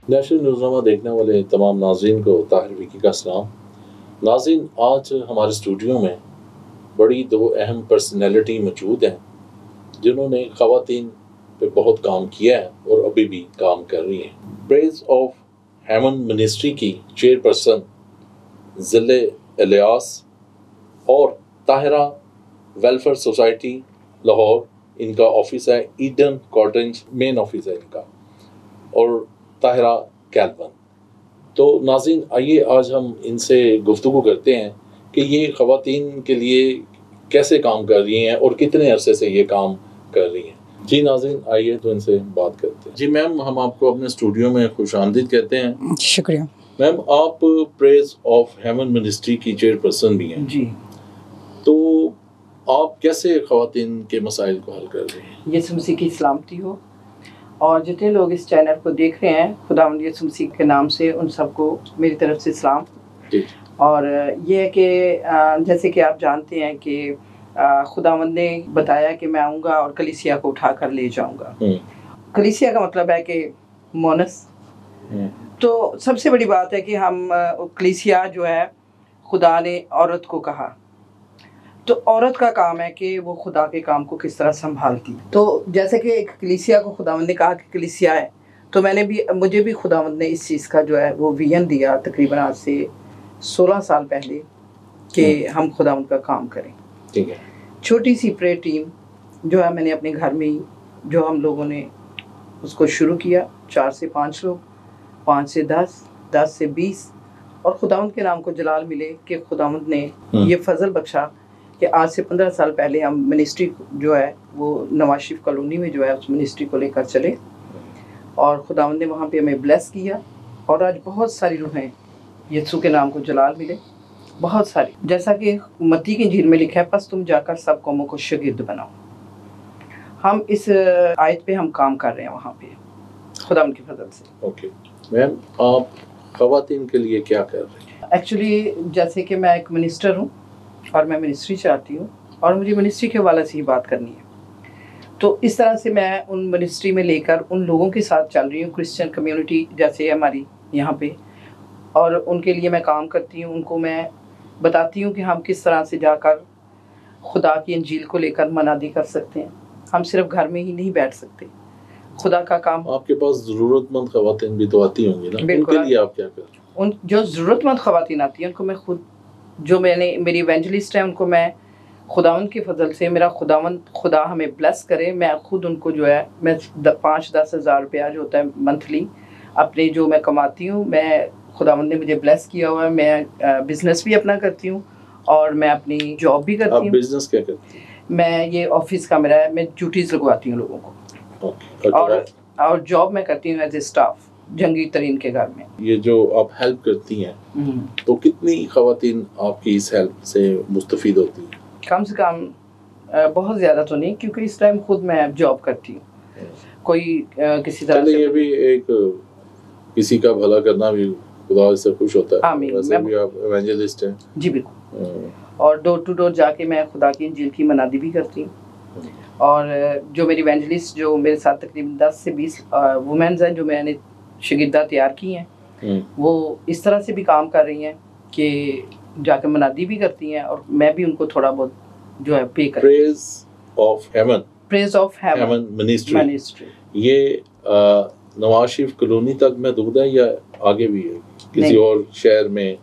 National Newsnama देखने वाले तमाम नाज़रीन को ताहिर विकी का सलाम। नाज़रीन, आज हमारे स्टूडियो में बड़ी दो अहम पर्सनैलिटी मौजूद हैं जिन्होंने ख़वातीन पे बहुत काम किया है और अभी भी काम कर रही हैं। प्रेज ऑफ हेवन मिनिस्ट्री की चेयरपर्सन ज़िले इलियास और ताहिरा वेलफेयर सोसाइटी लाहौर, इनका ऑफिस है ईडन कॉटेज, मेन ऑफिस है इनका, और ताहिरा कैलवन। तो नाज़रीन, आइए आज हम इनसे गुफ्तगू करते हैं कि ये ख़वातीन के लिए कैसे काम कर रही हैं और कितने अरसे से ये काम कर रही हैं। जी नाज़रीन, आइए तो इनसे बात करते हैं। जी मैम, हम आपको अपने स्टूडियो में खुशामदीद कहते हैं। शुक्रिया मैम, आप प्रेज ऑफ हेवन मिनिस्ट्री की चेयरपर्सन भी हैं जी। तो आप कैसे ख़वातीन के मसाइल को हल कर रहे हैं? यीशु मसीह की सलामती हो, और जितने लोग इस चैनल को देख रहे हैं, खुदावंद यीशु मसीह के नाम से उन सबको मेरी तरफ से सलाम। और ये है कि जैसे कि आप जानते हैं कि खुदावंद ने बताया कि मैं आऊँगा और कलीसिया को उठा कर ले जाऊँगा। कलीसिया का मतलब है कि मोनस। तो सबसे बड़ी बात है कि हम कलीसिया जो है, खुदा ने औरत को कहा, तो औरत का काम है कि वो खुदा के काम को किस तरह संभालती। तो जैसे कि एक कलीसिया को खुदावंद ने कहा कि कलीसिया है, तो मुझे भी खुदावंद ने इस चीज़ का जो है वो विजन दिया तकरीबन आज से 16 साल पहले कि हम खुदावंद का काम करें। ठीक है। छोटी सी प्रे टीम जो है, मैंने अपने घर में ही जो हम लोगों ने उसको शुरू किया, 4 से 5 लोग, 5 से 10, 10 से 20, और खुदावंद के नाम को जलाल मिले कि खुदावंद ने ये फजल बख्शा कि आज से 15 साल पहले हम मिनिस्ट्री जो है वो नवाज शरीफ कॉलोनी में जो है उस मिनिस्ट्री को लेकर चले, और खुदावंद ने वहाँ पे हमें ब्लेस किया। और आज बहुत सारी रूहें यीशु के नाम को जलाल मिले, बहुत सारी, जैसा कि मत्ती की इंजील में लिखा है, बस तुम जाकर सब कौमों को शागिर्द बनाओ। हम इस आयत पे हम काम कर रहे हैं वहाँ पे खुदावंद की फजल से। ओके मैम, आप ख़वातीन के लिए क्या कर रहे हैं? एक्चुअली जैसे कि मैं एक मिनिस्टर हूँ और मैं मिनिस्ट्री चाहती हूँ, और मुझे मिनिस्ट्री के हवाले से ही बात करनी है। तो इस तरह से मैं उन मिनिस्ट्री में लेकर उन लोगों के साथ चल रही हूँ, क्रिश्चियन कम्युनिटी जैसे हमारी यहाँ पे, और उनके लिए मैं काम करती हूँ। उनको मैं बताती हूँ कि हम किस तरह से जाकर खुदा की इंजील को लेकर मनादी कर सकते हैं। हम सिर्फ घर में ही नहीं बैठ सकते, खुदा का काम। आपके पास ज़रूरतमंद ख़वातीन भी तो आती होंगी ना, उनके लिए आप क्या कर रहे हैं? उन जो ज़रूरतमंद ख़वातीन आती हैं उनको मैं खुद, जो मेरी इवेंजलिस्ट है, उनको मैं खुदावंद की फजल से, खुदा हमें ब्लेस करे, मैं खुद उनको जो है, मैं 5-10 हज़ार रुपया जो होता है मंथली अपने जो मैं कमाती हूँ, मैं खुदावंद ने मुझे ब्लेस किया हुआ है। मैं बिज़नेस भी अपना करती हूँ और मैं अपनी जॉब भी करती हूँ। आप बिज़नेस क्या करती हैं? मैं ये ऑफिस का मेरा है, मैं ड्यूटीज़ लगवाती हूँ लोगों को। और जॉब मैं करती हूँ एज ए स्टाफ जंगी तरीन के घर में। ये जो आप हेल्प करती हैं, तो कितनी ख़वातीन आपकी इस हेल्प से मुस्तफ़ीद होती हैं? कम से कम बहुत ज़्यादा तो नहीं, क्योंकि इस टाइम खुद मैं जॉब करती हूँ। कोई किसी तरह से, ये भी एक किसी का भला करना भी खुदा से खुश होता है। वैसे भी आप इवेंजलिस्ट हैं। जी बिल्कुल। और डोर टू डोर जाके मैं खुदा की इंजील की मनादी भी करती हूँ। और जो मेरी इवेंजलिस्ट, जो मेरे साथ तकरीबन 10 से 20 वुमेन्स हैं जो मैंने शागिर्दा तैयार की हैं, वो इस तरह से भी काम कर रही हैं कि जाके मनादी भी करती हैं, और मैं भी उनको थोड़ा बहुत जो है पे करती हूँ। प्रेज ऑफ हेवन मिनिस्ट्री ये नवाज शरीफ कॉलोनी तक महदूद है या आगे भी है किसी और शहर में?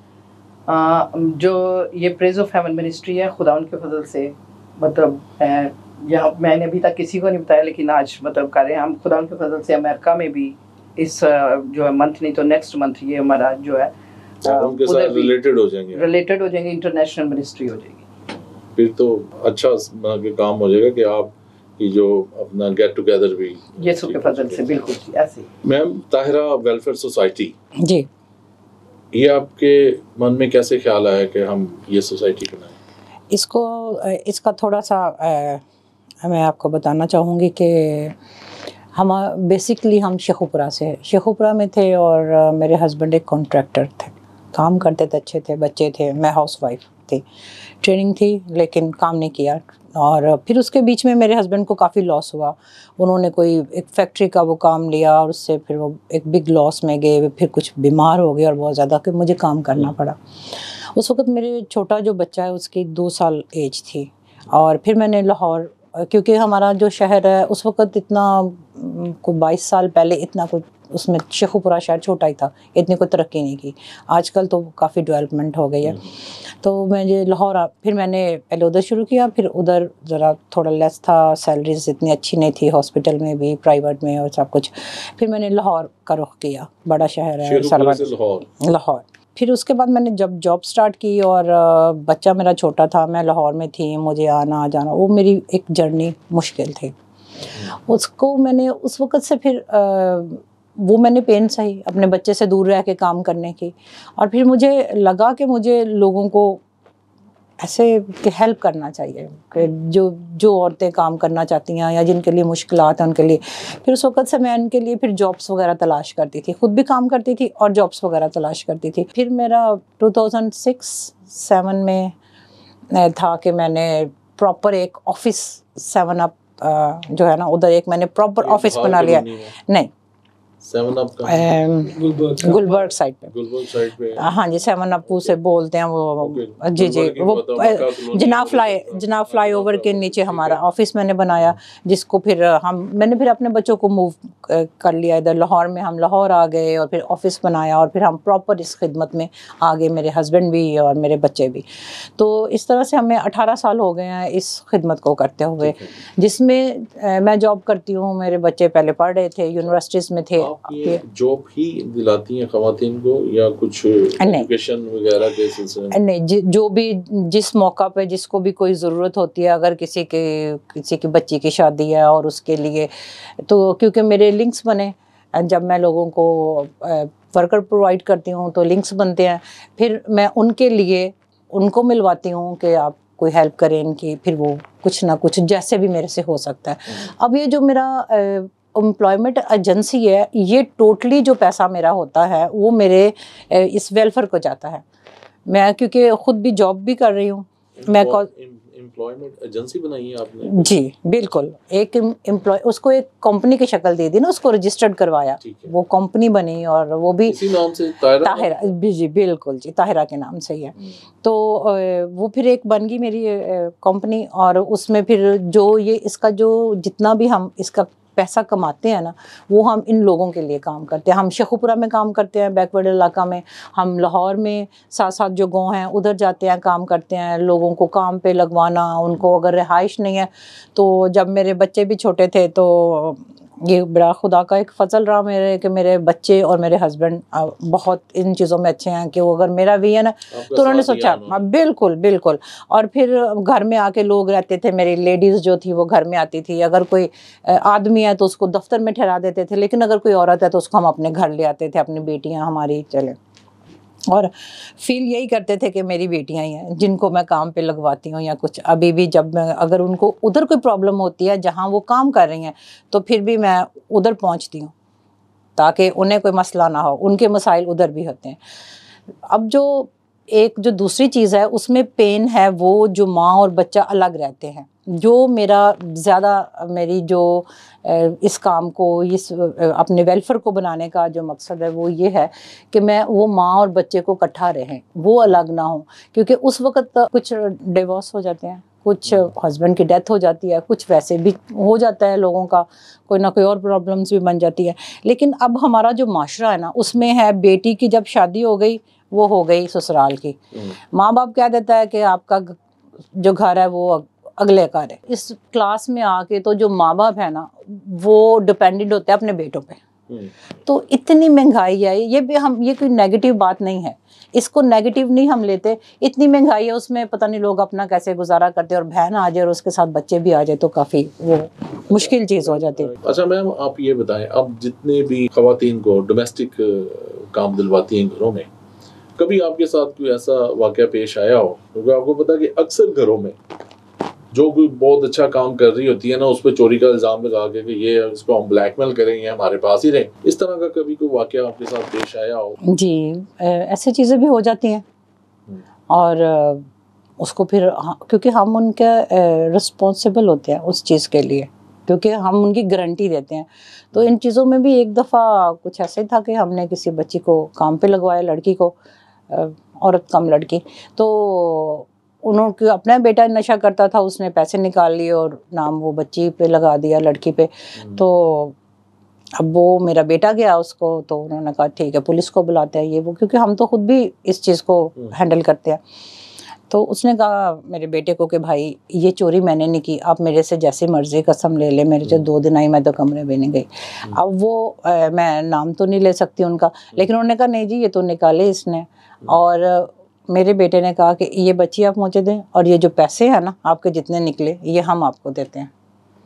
जो ये प्रेज ऑफ हेवन मिनिस्ट्री है, खुदावंद के फजल से, मतलब यहाँ मैंने अभी तक किसी को नहीं बताया, लेकिन आज मतलब कर रहे हैं हम खुदावंद के फजल से। अमेरिका में भी इस जो है मंथ, नहीं तो नेक्स्ट मंथ, ये हमारा जो है उनके साथ रिलेटेड हो जाएंगे, इंटरनेशनल मिनिस्ट्री हो जाएगी। फिर तो अच्छा काम हो जाएगा कि आप की जो अपना गेट टुगेदर भी यीशु के फजल से। बिल्कुल ऐसे। मैम, ताहिरा वेलफेयर सोसाइटी, जी, ये आपके मन में कैसे ख्याल आया कि हम ये सोसाइटी बनाएं? इसका थोड़ा सा मैं आपको बताना चाहूँगी कि हम बेसिकली हम शेखुपुरा में थे, और मेरे हस्बैंड एक कॉन्ट्रैक्टर थे, काम करते थे, अच्छे थे, बच्चे थे, मैं हाउसवाइफ। थी, ट्रेनिंग थी लेकिन काम नहीं किया। और फिर उसके बीच में मेरे हस्बैंड को काफ़ी लॉस हुआ। उन्होंने कोई एक फैक्ट्री का वो काम लिया और उससे फिर वो एक बिग लॉस में गए, फिर कुछ बीमार हो गए और बहुत ज़्यादा कि मुझे काम करना पड़ा। उस वक़्त मेरे छोटा जो बच्चा है उसकी 2 साल एज थी। और फिर मैंने लाहौर, क्योंकि हमारा जो शहर है उस वक़्त इतना कोई 22 साल पहले इतना कुछ उसमें शेखुपुरा शहर छोटा ही था, इतनी कोई तरक्की नहीं की। आजकल तो काफ़ी डेवलपमेंट हो गई है। तो मुझे लाहौर फिर मैंने पहले उधर शुरू किया, फिर उधर ज़रा थोड़ा लेस था, सैलरीज इतनी अच्छी नहीं थी, हॉस्पिटल में भी, प्राइवेट में और सब कुछ। फिर मैंने लाहौर का रुख किया, बड़ा शहर है लाहौर। फिर उसके बाद मैंने जब जॉब स्टार्ट की और बच्चा मेरा छोटा था, मैं लाहौर में थी, मुझे आना जाना, वो मेरी एक जर्नी मुश्किल थी। उसको मैंने उस वक़्त से फिर वो मैंने पेन सही अपने बच्चे से दूर रह के काम करने की। और फिर मुझे लगा कि मुझे लोगों को ऐसे कि हेल्प करना चाहिए कि जो औरतें काम करना चाहती हैं या जिनके लिए मुश्किलात हैं उनके लिए। फिर उस वक़्त से मैं उनके लिए फिर जॉब्स वगैरह तलाश करती थी, ख़ुद भी काम करती थी और जॉब्स वगैरह तलाश करती थी। फिर मेरा 2006-7 में था कि मैंने प्रॉपर एक ऑफिस 7 अप जो है ना उधर एक मैंने प्रॉपर ऑफिस बना लिया। नहीं, 7 अप का गुलबर्ग साइड पे। हाँ जी, 7 अप से बोलते हैं वो। जी वो जनाब फ्लाईओवर के नीचे हमारा ऑफिस मैंने बनाया, जिसको फिर मैंने फिर अपने बच्चों को मूव कर लिया इधर लाहौर में। हम लाहौर आ गए और फिर ऑफिस बनाया और फिर हम प्रॉपर इस खिदमत में आ गए, मेरे हस्बैंड भी और मेरे बच्चे भी। तो इस तरह से हमें 18 साल हो गए हैं इस खिदमत को करते हुए, जिसमें मैं जॉब करती हूँ। मेरे बच्चे पहले पढ़ रहे थे, यूनिवर्सिटीज़ में थे। ये जॉब ही दिलाती हैं ख़वातीन को या कुछ एजुकेशन वगैरह के सिलसिले में? नहीं, जो भी जिस मौका पे जिसको भी कोई ज़रूरत होती है, अगर किसी की बच्ची की शादी है और उसके लिए, तो क्योंकि मेरे लिंक्स बने, जब मैं लोगों को वर्कर प्रोवाइड करती हूँ तो लिंक्स बनते हैं। फिर मैं उनके लिए उनको मिलवाती हूँ कि आप कोई हेल्प करें इनकी, फिर वो कुछ ना कुछ जैसे भी मेरे से हो सकता है। अब ये जो मेरा एम्प्लॉयमेंट एजेंसी है, ये टोटली जो पैसा मेरा होता है वो मेरे इस वेलफेयर को जाता है। मैं क्योंकि ख़ुद भी जॉब भी कर रही हूँ। मैं एम्प्लॉयमेंट एजेंसी बनाई है आपने? जी बिल्कुल, एक एम्प्लॉय, उसको एक कंपनी की शक्ल दे दी ना, उसको रजिस्टर्ड करवाया, वो कंपनी बनी और वो भी इसी नाम से ताहिरा। जी बिल्कुल जी, ताहिरा के नाम से ही है। तो वो फिर एक बन गई मेरी कंपनी, और उसमें फिर जो ये इसका जो जितना भी हम इसका पैसा कमाते हैं ना, वो हम इन लोगों के लिए काम करते हैं। हम शेखुपुरा में काम करते हैं, बैकवर्ड इलाका में। हम लाहौर में साथ साथ जो गाँव हैं उधर जाते हैं, काम करते हैं, लोगों को काम पे लगवाना। उनको अगर रिहाइश नहीं है, तो जब मेरे बच्चे भी छोटे थे तो ये बड़ा खुदा का एक फजल रहा मेरे कि मेरे बच्चे और मेरे हस्बैंड बहुत इन चीज़ों में अच्छे हैं कि वो अगर मेरा भी है ना, तो उन्होंने सोचा बिल्कुल बिल्कुल। और फिर घर में आके लोग रहते थे, मेरी लेडीज़ जो थी वो घर में आती थी। अगर कोई आदमी है तो उसको दफ्तर में ठहरा देते थे, लेकिन अगर कोई औरत है तो उसको हम अपने घर ले आते थे, अपनी बेटियाँ हमारी चले। और फील यही करते थे कि मेरी बेटियां ही हैं जिनको मैं काम पे लगवाती हूँ या कुछ। अभी भी जब मैं अगर उनको उधर कोई प्रॉब्लम होती है जहाँ वो काम कर रही हैं, तो फिर भी मैं उधर पहुँचती हूँ ताकि उन्हें कोई मसला ना हो। उनके मसाइल उधर भी होते हैं। अब जो दूसरी चीज़ है उसमें पेन है, वो जो माँ और बच्चा अलग रहते हैं। जो मेरा ज़्यादा मेरी जो इस काम को अपने वेलफेयर को बनाने का जो मकसद है वो ये है कि मैं वो माँ और बच्चे को इकट्ठा रहें, वो अलग ना हो। क्योंकि उस वक़्त कुछ डिवोर्स हो जाते हैं, कुछ हस्बैंड की डेथ हो जाती है, कुछ वैसे भी हो जाता है लोगों का, कोई ना कोई और प्रॉब्लम्स भी बन जाती है। लेकिन अब हमारा जो माशरा है ना, उसमें है बेटी की जब शादी हो गई, वो हो गई ससुराल की। माँ बाप कह देता है कि आपका जो घर है वो अगले घर है। इस क्लास में आके तो जो माँ बाप है ना, वो डिपेंडेंट होते हैं अपने बेटों पे। तो इतनी महंगाई है, ये कोई नेगेटिव बात नहीं है, इसको नेगेटिव नहीं हम लेते। इतनी महंगाई है, उसमें पता नहीं लोग अपना कैसे गुजारा करते हैं, और बहन आ जाए और उसके साथ बच्चे भी आ जाए तो काफ़ी वो मुश्किल चीज़ हो जाती है। अच्छा मैम, आप ये बताएं, अब जितने भी ख़वातीन को डोमेस्टिक काम दिलवाती हैं घरों में, कभी आपके साथ कोई ऐसा वाक़या पेश आया हो? क्योंकि आपको पता है कि अक्सर घरों में जो कोई बहुत अच्छा काम कर रही होती है ना, उस पर चोरी का इल्ज़ाम लगा के कि ये इसको हम ब्लैकमेल करेंगे, हमारे पास ही रहे। इस तरह का कभी कोई वाक़या आपके साथ पेश आया हो? जी, ऐसी चीज़ें भी हो जाती हैं। और उसको फिर क्योंकि हम उनके रिस्पॉन्सिबल होते हैं उस चीज़ के लिए, क्योंकि हम उनकी गारंटी देते हैं। तो इन चीज़ों में भी एक दफ़ा कुछ ऐसे था कि हमने किसी बच्ची को काम पे लगवाया, लड़की को, औरत कम लड़की, तो उन्होंने अपना बेटा नशा करता था, उसने पैसे निकाल लिए और नाम वो बच्ची पे लगा दिया, लड़की पे। तो अब वो मेरा बेटा गया उसको, तो उन्होंने कहा ठीक है पुलिस को बुलाते हैं ये वो, क्योंकि हम तो खुद भी इस चीज़ को हैंडल करते हैं। तो उसने कहा मेरे बेटे को कि भाई ये चोरी मैंने नहीं की, आप मेरे से जैसी मर्जी कसम ले ले, मेरे जो 2 दिन आई मैं तो कमरे में नहीं गई। अब वो मैं नाम तो नहीं ले सकती उनका, लेकिन उन्होंने कहा नहीं जी ये तो निकाले इसने, और मेरे बेटे ने कहा कि ये बच्ची आप मुझे दें और ये जो पैसे हैं ना आपके जितने निकले ये हम आपको देते हैं।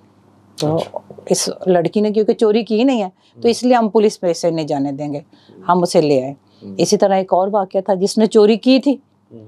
तो इस लड़की ने क्योंकि चोरी की नहीं है तो इसलिए हम पुलिस में इसे नहीं जाने देंगे, हम उसे ले आए। इसी तरह एक और वाकया था जिसने चोरी की थी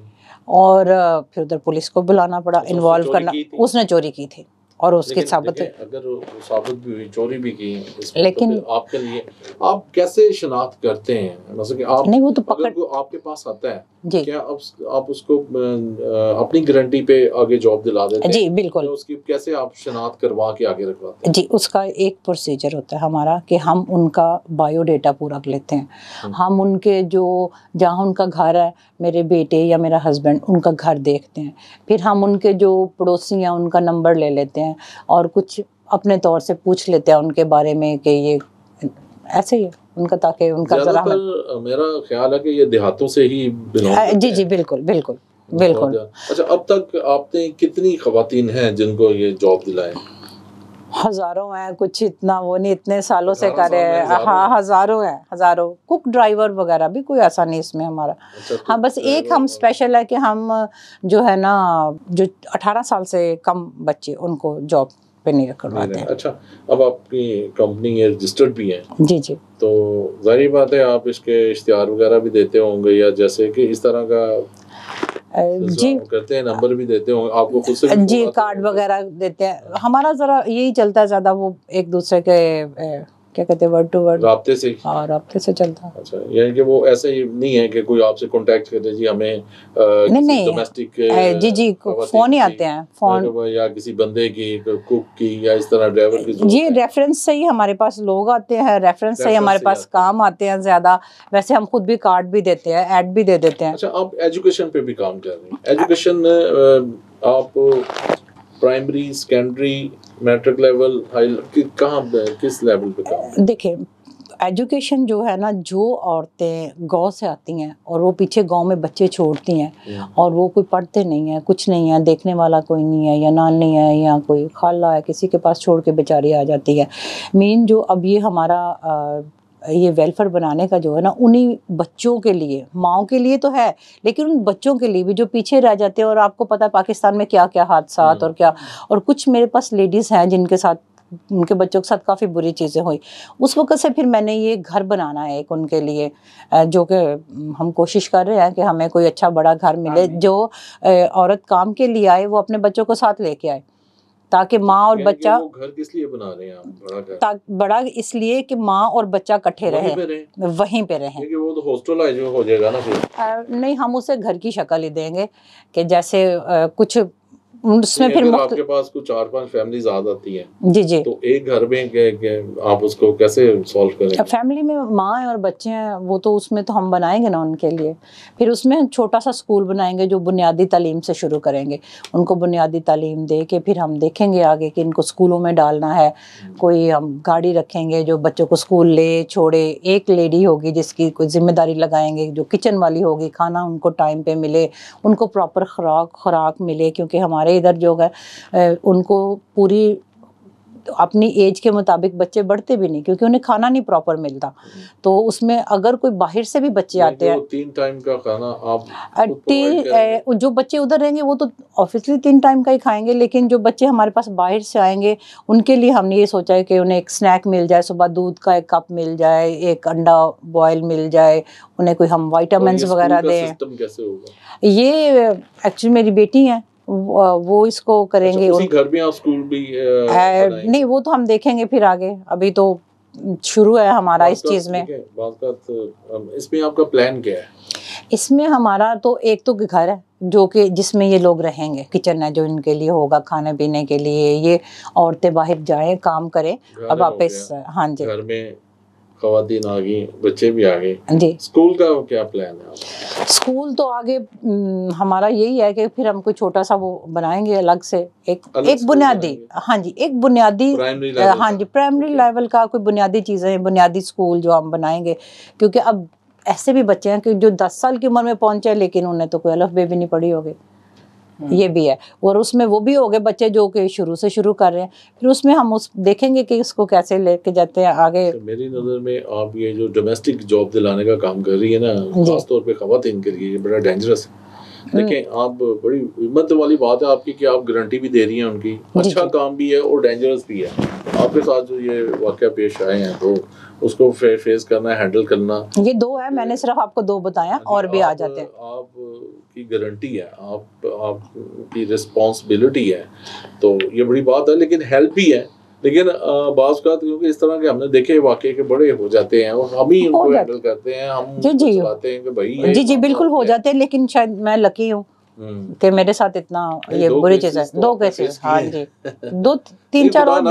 और फिर उधर पुलिस को बुलाना पड़ा, इन्वॉल्व करना। उसने चोरी की थी और उसके साबित, अगर वो साबित भी हुई, चोरी भी की, लेकिन तो आपके लिए आप कैसे शनाख्त करते हैं? मतलब कि आप नहीं, वो तो पकड़ अगर आपके पास आता है जी, क्या आप उसको अपनी गारंटी पे आगे जॉब दिला देते हैं? जी बिल्कुल। तो उसकी कैसे आप शनाख्त करवा के आगे रखवाते हैं? जी, उसका एक प्रोसीजर होता है हमारा कि हम उनका बायोडेटा पूरा लेते हैं। हम उनके जो जहाँ उनका घर है, मेरे बेटे या मेरा हस्बैंड उनका घर देखते हैं, फिर हम उनके जो पड़ोसी हैं उनका नंबर ले लेते हैं और कुछ अपने तौर से पूछ लेते हैं उनके बारे में कि ये ऐसे ही है उनका, ताकि उनका जरा मेरा ख्याल है कि ये देहातों से ही बिलोंग करते जी जी बिल्कुल बिल्कुल बिल्कुल। अच्छा, अब तक आपने कितनी खवातीन हैं जिनको ये जॉब दिलाए? हजारों हैं, कुछ इतना वो नहीं, इतने सालों से कर रहे हैं। हाँ हजारों हैं, हजारों। कुक ड्राइवर वगैरह भी कोई ऐसा नहीं इसमें हमारा। हाँ बस एक हम स्पेशल है कि हम जो है ना जो 18 साल से कम बच्चे उनको जॉब पे नहीं करवाते हैं। अच्छा, अब आपकी कंपनी ये रजिस्टर्ड भी है? जी जी। तो जाहिर बात है आप इसके इश्तिहार वगैरह भी देते होंगे, या जैसे कि इस तरह का जी करते हैं, नंबर भी देते होंगे आपको खुद से? जी कार्ड वगैरह देते हैं। हमारा जरा यही चलता है ज्यादा, वो एक दूसरे के क्या कहते हैं वर्ड टू वर्ड राब्ते से। हाँ राब्ते से चलता है। अच्छा, यानी कि वो ऐसे ही नहीं है कि कोई आपसे कांटेक्ट करे जी हमें नहीं डोमेस्टिक जी जी फोन ही आते हैं, फोन या किसी बंदे की, कुक की, या इस तरह ड्राइवर की जी रेफरेंस से ही हमारे पास लोग आते हैं, रेफरेंस से ही हमारे पास काम आते हैं ज्यादा। वैसे हम खुद भी कार्ड भी देते हैं, ऐड भी दे देते हैं। अच्छा, आप एजुकेशन पे भी काम कर रहे हैं? एजुकेशन आप primary, secondary, matric level, high, कहाँ किस लेवल पे काम? देखिए एजुकेशन जो है ना, जो औरतें गांव से आती हैं और वो पीछे गांव में बच्चे छोड़ती हैं और वो कोई पढ़ते नहीं है, कुछ नहीं है, देखने वाला कोई नहीं है, या नानी है या कोई खाला है, किसी के पास छोड़ के बेचारी आ जाती है। मेन जो अब ये हमारा ये वेलफेयर बनाने का जो है ना, उन्हीं बच्चों के लिए, माओ के लिए तो है, लेकिन उन बच्चों के लिए भी जो पीछे रह जाते हैं। और आपको पता है पाकिस्तान में क्या क्या हादसात और क्या, और कुछ मेरे पास लेडीज़ हैं जिनके साथ, उनके बच्चों के साथ काफ़ी बुरी चीज़ें हुई। उस वक्त से फिर मैंने ये घर बनाना है एक उनके लिए, जो कि हम कोशिश कर रहे हैं कि हमें कोई अच्छा बड़ा घर मिले, जो औरत काम के लिए आए वो अपने बच्चों को साथ लेके आए, ताकि माँ और बच्चा। वो घर किस लिए बना रहे हैं आप बड़ा घर? बड़ा इसलिए कि माँ और बच्चा इकट्ठे रहे, वहीं पे रहे। क्योंकि वो तो हॉस्टल जो हो जाएगा ना फिर। नहीं, हम उसे घर की शक्ल ही देंगे कि जैसे कुछ उसमें फिर आपके पास कुछ 4-5 फैमिलीज आ जाती हैं जी जी, तो एक घर में आप उसको कैसे सॉल्व करेंगे? फैमिली में माँ और बच्चे हैं वो तो उसमें तो हम बनाएंगे ना उनके लिए। फिर उसमें छोटा सा स्कूल बनाएंगे जो बुनियादी तालीम से शुरू करेंगे, उनको बुनियादी तालीम दे के फिर हम देखेंगे आगे कि इनको स्कूलों में डालना है। कोई हम गाड़ी रखेंगे जो बच्चों को स्कूल ले छोड़े, एक लेडी होगी जिसकी कोई जिम्मेदारी लगाएंगे, जो किचन वाली होगी, खाना उनको टाइम पे मिले, उनको प्रॉपर खुराक मिले, क्योंकि हमारे इधर जो है उनको पूरी अपनी एज के मुताबिक बच्चे बढ़ते भी नहीं, क्योंकि उन्हें खाना नहीं प्रॉपर मिलता। तो उसमें अगर कोई बाहर से भी बच्चे आते हैं, 3 टाइम का खाना आप जो बच्चे उधर रहेंगे वो तो ऑब्वियसली 3 टाइम का ही खाएंगे, लेकिन जो बच्चे हमारे पास बाहर से आएंगे उनके लिए हमने ये सोचा है कि उन्हें एक स्नैक मिल जाए, सुबह दूध का 1 कप मिल जाए, एक अंडा बॉयल मिल जाए, उन्हें कोई हम विटामिन्स वगैरह दें। सिस्टम कैसे होगा? ये एक्चुअली मेरी बेटी है, वो इसको करेंगे। अच्छा, उसी घर में आप स्कूल भी नहीं, वो तो हम देखेंगे फिर आगे, अभी तो शुरू है हमारा इस चीज़ में। इसमें आपका प्लान क्या है? इसमें हमारा तो एक तो घर है जो कि जिसमें ये लोग रहेंगे, किचन है जो इनके लिए होगा खाने पीने के लिए, ये औरतें बाहर जाएं काम करें और वापस। हाँ जी, घर में खवातीन आ गई, बच्चे भी आ गए जी। स्कूल का क्या प्लान है आपका? स्कूल तो आगे हमारा यही है कि फिर हम कोई छोटा सा वो बनाएंगे अलग से, एक बुनियादी, हाँ जी, एक बुनियादी, हाँ जी, प्राइमरी लेवल का कोई बुनियादी चीज़ें, बुनियादी स्कूल जो हम बनाएंगे। क्योंकि अब ऐसे भी बच्चे हैं कि जो 10 साल की उम्र में पहुंचे लेकिन उन्हें तो कोई अलफ बे भी नहीं पड़ी होगी, ये भी है। और उसमें वो भी हो गए बच्चे जो कि शुरू से शुरू कर रहे हैं, फिर उसमें हम उस देखेंगे कि इसको कैसे लेके जाते हैं आगे। तो मेरी नज़र में आप ये जो डोमेस्टिक जॉब दिलाने का काम कर रही है ना, खासतौर पे खवातीन के लिए ये बड़ा डेंजरस है। देखें, आप बड़ी हिम्मत वाली बात है आपकी कि आप गारंटी भी दे रही हैं उनकी, अच्छा काम भी है और डेंजरस भी है। आपके साथ जो ये वाक़या पेश आए हैं तो उसको फेस करना, हैंडल करना, ये 2 है, मैंने सिर्फ आपको 2 बताया और भी आ जाते हैं। आप की गारंटी है, आपकी रिस्पॉन्सिबिलिटी है, तो ये बड़ी बात है। लेकिन हेल्प भी है, लेकिन बाज़ का क्योंकि इस तरह के हमने देखे वाक़े के बड़े हो जाते हैं और हम ही उनको हैंडल करते हैं, हम चलाते हैं कि भाई जी बिल्कुल हो जाते हैं। लेकिन शायद मैं लकी हूँ कि मेरे साथ इतना ये बुरी चीज़ है। 2 केसेस, हाँ जी, 2-3-4 और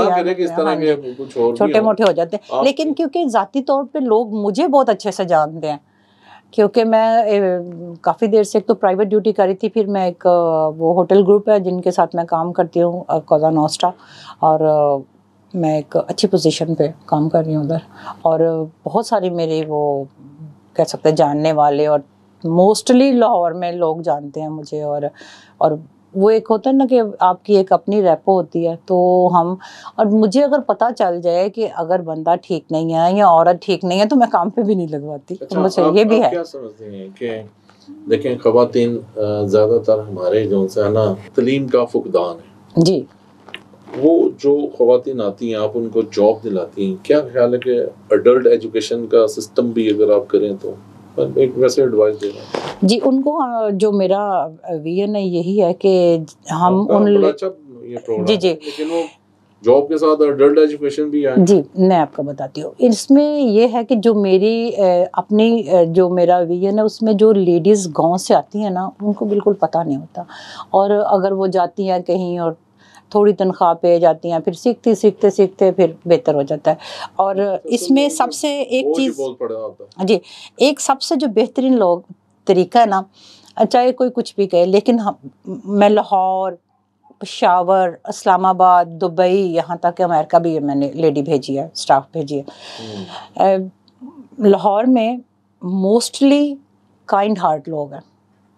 भी छोटे मोटे हो जाते हैं। लेकिन क्योंकि ज़ाती तौर पे लोग मुझे बहुत अच्छे से जानते हैं, क्योंकि मैं काफ़ी देर से एक तो प्राइवेट ड्यूटी करी थी, फिर मैं एक वो होटल ग्रुप है जिनके साथ मैं काम करती हूँ, कोज़ा नोस्ट्रा, और मैं एक अच्छी पोजीशन पे काम कर रही हूँ उधर। और बहुत सारी मेरी वो कह सकते हैं जानने वाले, और मोस्टली लाहौर में लोग जानते हैं मुझे। और वो एक होता है ना कि आपकी एक अपनी रेपो होती है, तो हम, और मुझे अगर पता चल जाए कि अगर बंदा ठीक नहीं है या औरत ठीक नहीं है तो मैं काम पे भी नहीं लगवाती। अच्छा, मुझे ये भी है। क्या समझते हैं कि देखें, खवातीन ज़्यादातर हमारे जो है ना तलीम का फुकदान है जी, वो जो खवातीन आती हैं आप उनको जॉब दिलाती हैं, क्या ख्याल है कि अडल्ट एजुकेशन का सिस्टम भी अगर आप करें तो? एक वैसे एडवाइस दे रहा हूं जी उनको। जो मेरा विजन है यही है कि हम उन अच्छा ये प्रोग्राम जी लेकिन वो जॉब के साथ अडल्ट एजुकेशन भी है जी। मैं आपको बताती हूँ, इसमें ये है कि जो मेरी अपनी जो मेरा विजन है उसमें जो लेडीज़ गांव से आती हैं ना, उनको बिल्कुल पता नहीं होता, और अगर वो जाती हैं कहीं और थोड़ी तनख्वाह पे जाती हैं, फिर सीखते सीखते सीखते फिर बेहतर हो जाता है। और इसमें सबसे एक चीज़ जी, एक सबसे जो बेहतरीन लोग तरीका है ना, चाहे कोई कुछ भी कहे, लेकिन मैं लाहौर, पेशावर, इस्लामाबाद, दुबई, यहाँ तक कि अमेरिका भी मैंने लेडी भेजी है, स्टाफ भेजी है। लाहौर में मोस्टली काइंड हार्ट लोग हैं,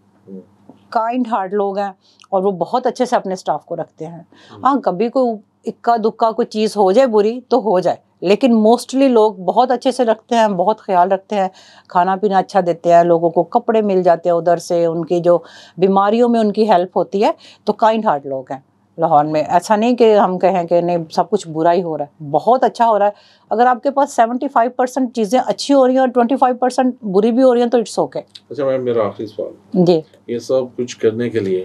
काइंड हार्ट लोग हैं, और वो बहुत अच्छे से अपने स्टाफ को रखते हैं। हाँ, कभी कोई इक्का दुक्का कोई चीज़ हो जाए बुरी तो हो जाए, लेकिन मोस्टली लोग बहुत अच्छे से रखते हैं, बहुत ख्याल रखते हैं, खाना पीना अच्छा देते हैं, लोगों को कपड़े मिल जाते हैं उधर से, उनकी जो बीमारियों में उनकी हेल्प होती है। तो काइंड हार्ट लोग हैं लाहौर में। ऐसा नहीं कि हम कहें कि नहीं सब कुछ बुरा ही हो रहा है, बहुत अच्छा हो रहा है। अगर आपके पास 75% चीज़ें अच्छी हो रही हैं और 25% बुरी भी हो रही हैं तो इट्स ओके। अच्छा मैम, मेरा आखिरी सवाल जी, ये सब कुछ करने के लिए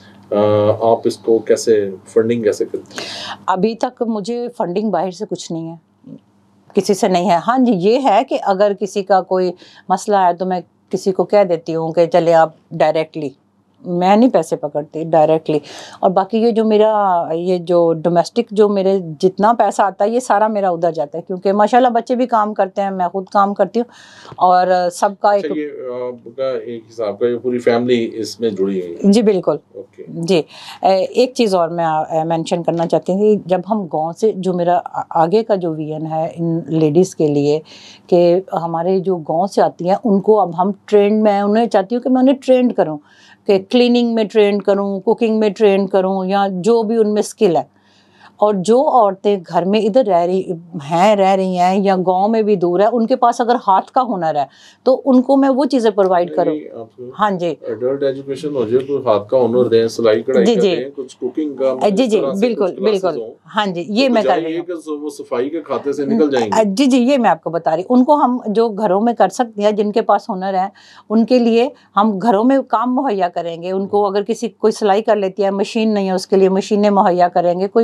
आप इसको कैसे फंडिंग कैसे करते हैं? अभी तक मुझे फंडिंग बाहर से कुछ नहीं है, किसी से नहीं है। हाँ जी, ये है कि अगर किसी का कोई मसला है तो मैं किसी को कह देती हूँ कि चले आप डायरेक्टली, मैं नहीं पैसे पकड़ती, डायरेक्टली। और बाकी ये जो मेरा ये जो डोमेस्टिक जो मेरे जितना पैसा आता है ये सारा मेरा उधर जाता है, क्योंकि माशाल्लाह बच्चे भी काम करते हैं, मैं खुद काम करती हूँ, और सबका एक हिसाब का ये पूरी फैमिली इसमें जुड़ी है। जी बिल्कुल। जी, एक चीज़ और मैं मेंशन करना चाहती हूँ कि जब हम गांव से, जो मेरा आगे का जो विजन है इन लेडीज़ के लिए, कि हमारे जो गांव से आती हैं उनको अब हम ट्रेंड, मैं उन्हें चाहती हूँ कि मैं उन्हें ट्रेंड करूँ, कि क्लीनिंग में ट्रेन करूं, कुकिंग में ट्रेन करूं, या जो भी उनमें स्किल है। और जो औरतें घर में इधर रह रही हैं या गांव में भी दूर है, उनके पास अगर हाथ का हुनर है तो उनको मैं वो चीज़ें प्रोवाइड करूं। हाँ जी, एडल्ट एजुकेशन हो जाए, कोई हाथ का हुनर दें, सिलाई कढ़ाई का दें, कुछ कुकिंग का, जी जी बिल्कुल बिल्कुल। हाँ जी, ये मैं कर रही हूँ, वो सफाई के खाते से निकल जाएंगे। जी जी, ये मैं आपको बता रही हूँ। उनको हम जो घरों में कर सकते हैं, जिनके पास हुनर है उनके लिए हम घरों में काम मुहैया करेंगे। उनको अगर कोई सिलाई कर लेती है, मशीन नहीं है उसके लिए मशीनें मुहैया करेंगे, कोई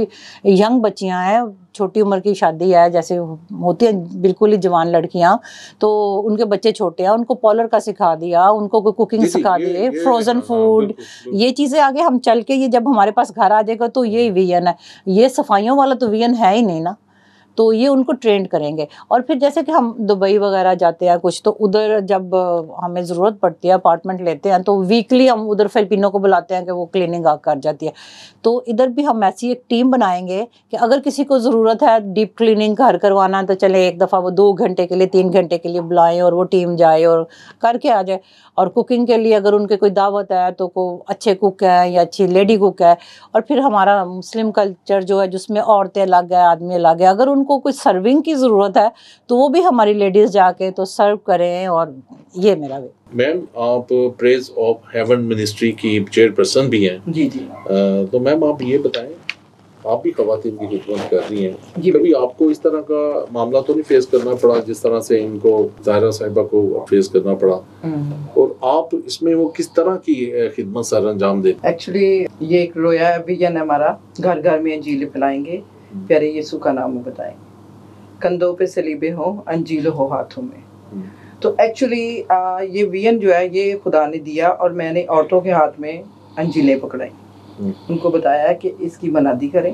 यंग बच्चियां हैं, छोटी उम्र की शादी है, जैसे होती है बिल्कुल ही जवान लड़कियां, तो उनके बच्चे छोटे हैं, उनको पॉलर का सिखा दिया, उनको कोई कुकिंग सिखा दी, फ्रोजन फूड, ये चीजें आगे हम चल के ये जब हमारे पास घर आ जाएगा तो ये विजन है। ये सफाइयों वाला तो विजन है ही नहीं ना, तो ये उनको ट्रेंड करेंगे। और फिर जैसे कि हम दुबई वगैरह जाते हैं कुछ, तो उधर जब हमें ज़रूरत पड़ती है, अपार्टमेंट लेते हैं, तो वीकली हम उधर फिलिपिनो को बुलाते हैं कि वो क्लीनिंग कर जाती है। तो इधर भी हम ऐसी एक टीम बनाएंगे कि अगर किसी को ज़रूरत है डीप क्लीनिंग घर करवाना, तो चले एक दफ़ा वो 2 घंटे के लिए 3 घंटे के लिए बुलाएं और वो टीम जाए और करके आ जाए। और कुकिंग के लिए अगर उनके कोई दावत है तो को अच्छे कुक है या अच्छी लेडी कुक है। और फिर हमारा मुस्लिम कल्चर जो है जिसमें औरतें अलग है, आदमी अलग है, अगर उनको कोई सर्विंग की ज़रूरत है तो वो भी हमारी लेडीज़ जाके तो सर्व करें। और ये मेरा वे। मैम, आप प्रेज ऑफ हेवन मिनिस्ट्री की चेयरपर्सन भी हैं। जी जी। तो मैम आप ये बताएं, आप भी खवातीन की खिदमत कर रही हैं, कभी आपको इस तरह का मामला तो नहीं फेस करना पड़ा जिस तरह से इनको ज़ाहिरा साहिबा को फेस करना पड़ा, और आप इसमें वो किस तरह की खिदमत सर अंजाम देते? एक्चुअली ये एक रोया विजन है हमारा, घर घर में अंजील फैलाएंगे, प्यारे यीशु का नाम बताएंगे, कंधों पे सलीबे हो, अंजील हो हाथों में। तो एक्चुअली ये विजन जो है ये खुदा ने दिया, और मैंने औरतों के हाथ में अंजीलें पकड़ाई, उनको बताया कि इसकी मनादी करें।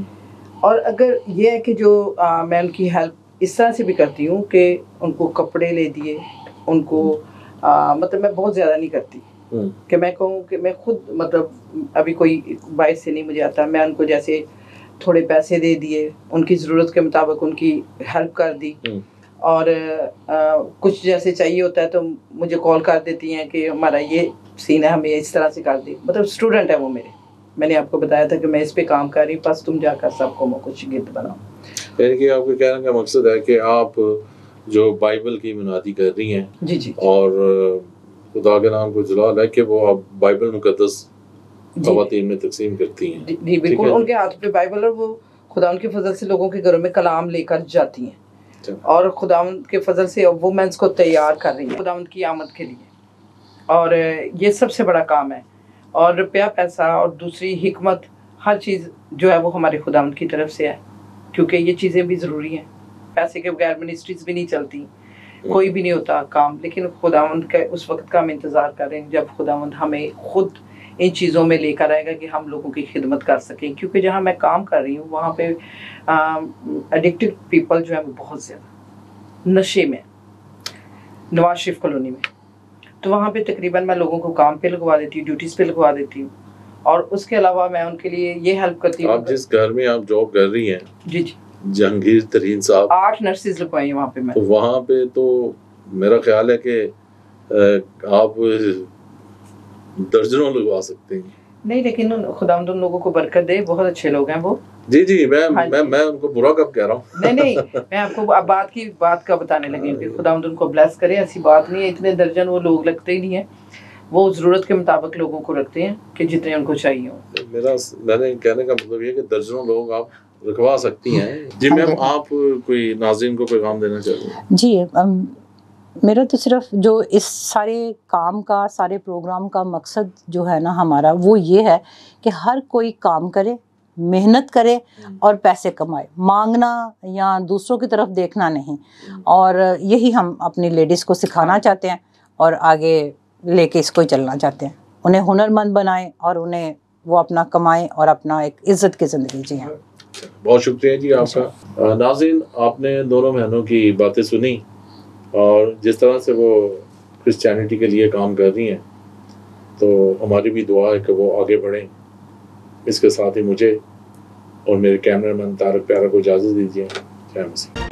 और अगर ये है कि जो मैं उनकी हेल्प इस तरह से भी करती हूँ कि उनको कपड़े ले दिए, उनको मतलब मैं बहुत ज़्यादा नहीं करती कि मैं कहूँ कि मैं खुद मतलब अभी कोई बाइस से नहीं मुझे आता, मैं उनको जैसे थोड़े पैसे दे दिए, उनकी ज़रूरत के मुताबिक उनकी हेल्प कर दी। और कुछ जैसे चाहिए होता है तो मुझे कॉल कर देती हैं कि हमारा ये सीन है, हमें इस तरह से कर दी। मतलब स्टूडेंट है वो मेरे, मैंने आपको बताया था कि मैं इस पे काम कर रही हूँ, बस तुम जाकर सबको मैं कुछ गिफ्ट बनाओ। यानी कि आपके कहने का मकसद है कि आप जो बाइबल की मुनादी कर रही हैं, जी जी, और खुदा के नाम को जलाल है कि वो आप बाइबल मुकद्दस खवातीन में तकसीम करती हैं। जी बिल्कुल, उनके हाथ पे बाइबल, और वो खुदा उनके फजल से लोगों के घरों में कलाम लेकर जाती हैं, और खुदा के फजल से वुमेन्स को तैयार कर रही हैं खुदा की आमद के लिए। और ये सबसे बड़ा काम है। और रुपया पैसा और दूसरी हिकमत हर चीज़ जो है वो हमारे खुदावंद की तरफ से है, क्योंकि ये चीज़ें भी ज़रूरी हैं। पैसे के बगैर मिनिस्ट्रीज भी नहीं चलती, कोई भी नहीं होता काम। लेकिन खुदावंद का उस वक्त का हम इंतज़ार कर रहे हैं जब खुदावंद हमें खुद इन चीज़ों में लेकर आएगा कि हम लोगों की खिदमत कर सकें। क्योंकि जहाँ मैं काम कर रही हूँ वहाँ पे एडिक्टेड पीपल जो है वो बहुत ज़्यादा नशे में, नवाज शरीफ कॉलोनी में। तो वहाँ पे तकरीबन मैं लोगों को काम पे लगवा देती हूँ, ड्यूटीज़ पे लगवा देती हूँ, और उसके अलावा मैं उनके लिए ये हेल्प करती हूँ। आप जिस घर में आप जॉब कर रही हैं, जी जी, जहांगीर तरीन साहब, 8 नर्सेज लगवाई हैं वहाँ पे मैं। तो वहाँ पे तो मेरा ख्याल है कि आप दर्जनों लगवा सकते हैं। नहीं, लेकिन खुदावंद उन लोगों को बरकत दे, बहुत अच्छे लोग हैं वो। जी जी, मैं उनको बुरा कब कह रहा हूँ। नहीं, मैं आपको अब बात का बताने लगी कि खुदावंद उनको ब्लेस करे। ऐसी बात नहीं है, इतने दर्जन वो लोग लगते ही नहीं है, वो ज़रूरत के मुताबिक लोगों को रखते हैं कि जितने उनको चाहिए हो। मैंने कहने का मतलब ये कि दर्जनों लोग आप रखवा सकती हैं। जी मैम, आप कोई नाज़रीन को पैगाम देना चाहते हैं? जी, मेरा तो सिर्फ जो इस सारे काम का, सारे प्रोग्राम का मकसद जो है ना हमारा, वो ये है कि हर कोई काम करे, मेहनत करे और पैसे कमाए, मांगना या दूसरों की तरफ देखना नहीं। और यही हम अपनी लेडीज़ को सिखाना चाहते हैं और आगे लेके इसको ही चलना चाहते हैं। उन्हें हुनरमंद बनाएं और उन्हें वो अपना कमाएं और अपना एक इज्जत की ज़िंदगी जिएं। बहुत शुक्रिया जी आपका। नाज़रीन, आपने दोनों बहनों की बातें सुनी और जिस तरह से वो क्रिश्चियनिटी के लिए काम कर रही हैं, तो हमारी भी दुआ है कि वो आगे बढ़ें। इसके साथ ही मुझे और मेरे कैमरामैन तारक प्यारा को इजाज़त दीजिए। जय मसीह।